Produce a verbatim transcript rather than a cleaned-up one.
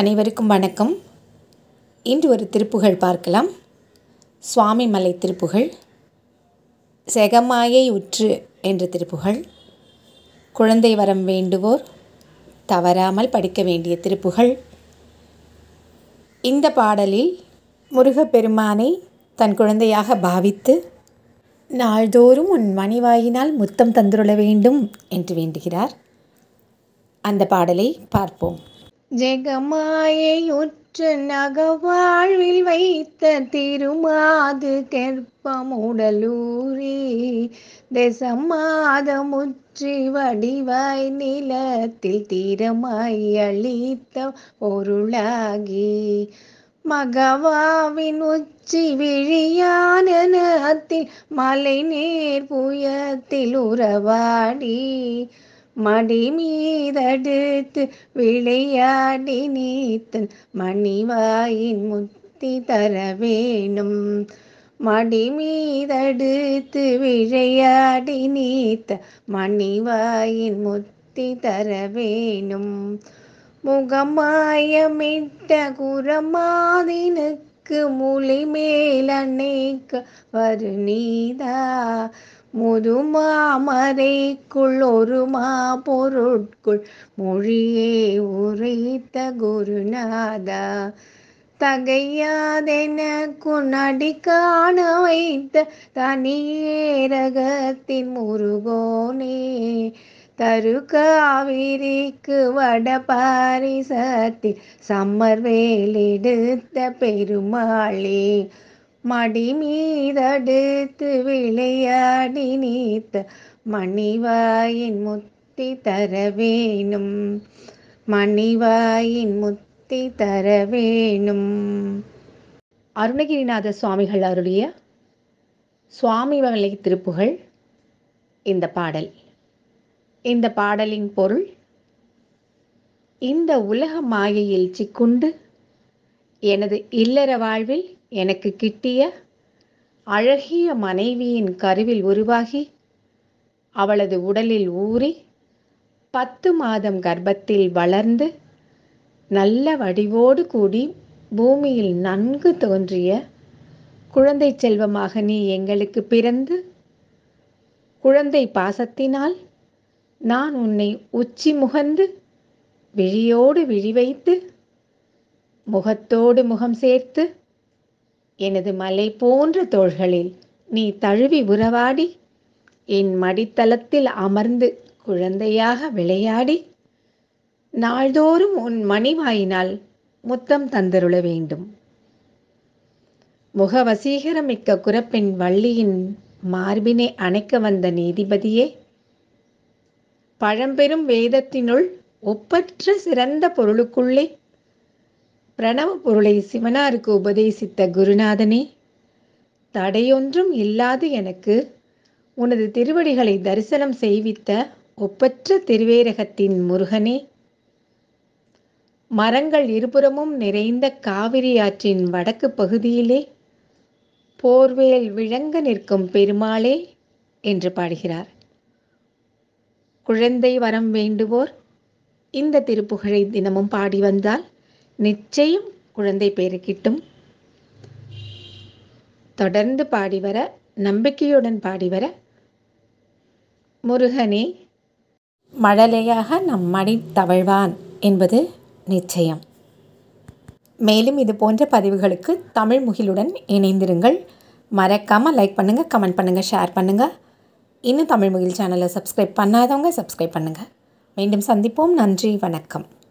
அனைவருக்கும் வணக்கம். இன்று ஒரு திருப்புகழ் பார்க்கலாம். சுவாமிமலை திருப்புகழ். செகமாயை உற்று என்ற திருப்புகழ். குழந்தை வரம் வேண்டுவோர் தவறாமல் படிக்க வேண்டிய திருப்புகழ். இந்த பாடலில் முருகப்பெருமானை தன் குழந்தையாக பாவித்து நாள்தோறும் உன் மணிவாயினால் முத்தம் தந்துருள வேண்டும் என்று வேண்டுகிறார். அந்த பாடலை பார்ப்போம். ஜெகமாயை உற்று நகவாழ்வில் வைத்த திருமாது கெற்பமுடலூரி தெசமாத முற்றி வடிவாய் நிலத்தில் தீரமாய் அளித்த பொருளாகி மகவாவின் உச்சி விழியானத்தில் மலை நேர் புயத்தில் உறவாடி மடி மீதடுத்து விளையாடி நீத்தன் மணிவாயின் முத்தி தர வேணும். மடி மீதடுத்து விளையாடி நீத்த மணிவாயின் முத்தி தர வேணும். முகமாயமிட்ட குரமாதினுக்கு முளி மேலணைக்க வரு நீதா முதுமாமரைக்குள் ஒரு மா பொருட்குள் மொழியே உரைத்த குருநாதா தகையாதெனக்கு நடி காண வைத்த தனியேரகத்தின் முருகோனே தரு காவிரிக்கு வட பாரிசத்தில் சம்மர்வேலெடுத்த பெருமாளே மடி மீதடுத்து விளையாடி நீத்த மணிவாயின் முத்தி தர வேணும். மணிவாயின் முத்தி தர வேணும். அருணகிரிநாத சுவாமிகள் அருளிய சுவாமிமலை திருப்புகழ் இந்த பாடல். இந்த பாடலின் பொருள்: இந்த உலக மாயையில் சிக்குண்டு எனது இல்லற வாழ்வில் எனக்கு கிட்டிய அழகிய மனைவியின் கருவில் உருவாகி அவளது உடலில் ஊறி பத்து மாதம் கர்ப்பத்தில் வளர்ந்து நல்ல வடிவோடு கூடி பூமியில் நன்கு தோன்றிய குழந்தை செல்வமாக நீ எங்களுக்கு பிறந்து குழந்தை பாசத்தினால் நான் உன்னை உச்சி முகந்து விழியோடு விழி வைத்து முகத்தோடு முகம் சேர்த்து எனது மலை போன்ற தோள்களில் நீ தழுவி உறவாடி என் மடித்தளத்தில் அமர்ந்து குழந்தையாக விளையாடி நாள்தோறும் உன் மணிவாயினால் முத்தம் தந்தருள வேண்டும். முகவசீகரமிக்க குரப்பெண் வள்ளியின் மார்பினை அணைக்க வந்த நீதிபதியே, பழம்பெரும் வேதத்தினுள் ஒப்பற்ற சிறந்த பொருளுக்குள்ளே பிரணவ பொருளை சிவனாருக்கு உபதேசித்த குருநாதனே, தடையொன்றும் இல்லாது எனக்கு உனது திருவடிகளை தரிசனம் செய்வித்த ஒப்பற்ற திருவேரகத்தின் முருகனே, மரங்கள் இருபுறமும் நிறைந்த காவிரி ஆற்றின் வடக்கு பகுதியிலே போர்வேல் விளங்க நிற்கும் பெருமாளே என்று பாடுகிறார். குழந்தை வரம் வேண்டுவோர் இந்த திருப்புகழை தினமும் பாடி வந்தால் நிச்சயம் குழந்தை பேறு கிட்டும். தொடர்ந்து பாடி வர, நம்பிக்கையுடன் பாடி வர, முருகனே மழலையாக நம் மடி தவழ்வான் என்பது நிச்சயம். மேலும் இது போன்ற பதிவுகளுக்கு தமிழ் முகிலுடன் இணைந்திருங்கள். மறக்காமல் லைக் பண்ணுங்கள், கமெண்ட் பண்ணுங்கள், ஷேர் பண்ணுங்கள். இன்னும் தமிழ் முகில் சேனலை சப்ஸ்கிரைப் பண்ணாதவங்க சப்ஸ்கிரைப் பண்ணுங்கள். மீண்டும் சந்திப்போம். நன்றி, வணக்கம்.